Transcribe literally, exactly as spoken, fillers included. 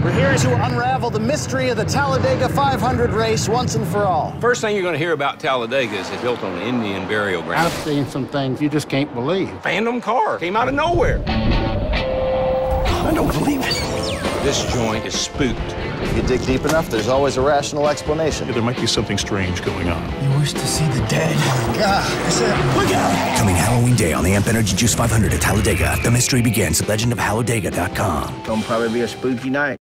We're here to unravel the mystery of the Talladega five hundred race once and for all. First thing you're going to hear about Talladega is it's built on an Indian burial ground. I've seen some things you just can't believe. Phantom car came out of nowhere. I don't believe it. This joint is spooked. If you dig deep enough, there's always a rational explanation. Yeah, there might be something strange going on. You wish to see the dead. God, that's it. Look out! Coming Halloween Day on the Amp Energy Juice five hundred at Talladega. The mystery begins at legend of Talladega dot com. Gonna probably be a spooky night.